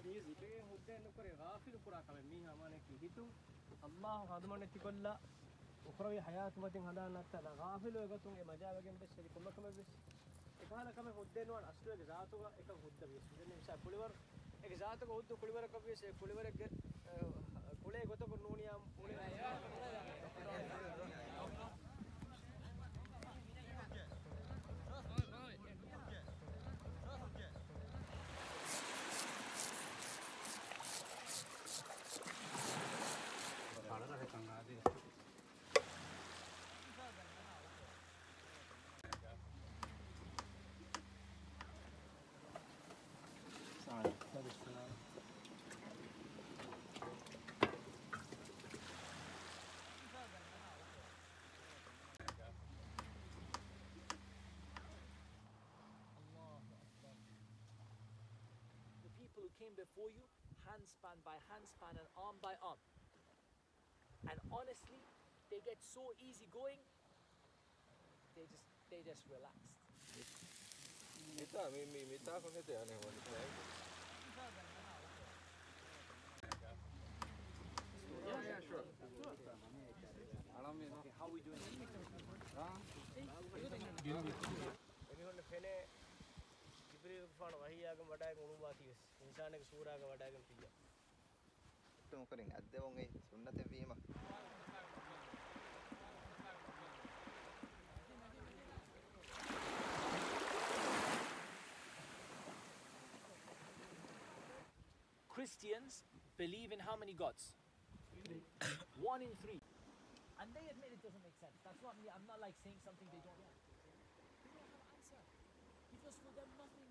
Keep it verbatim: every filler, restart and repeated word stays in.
easy. They would then look at a rafil Kuraka, me, Hamane Kitu, Allah, Hadman Tikola, Ukrawi Hayat, Matin Hadana, Rafil, got to a Majav again, the Kumakam. If I come with then one, as to Exato, a good the name Puliver, Exato, go to Puliver, a Puliver, Pule, go to Nunia, who came before you, handspan by handspan and arm by arm. And honestly, they get so easy going, they just they just relaxed. Yeah, yeah, sure. Okay, how are we doing? Christians believe in how many gods? Three. One in three. And they admit it doesn't make sense. That's not me. I'm not like saying something they don't know. They don't have an answer. Because for them nothing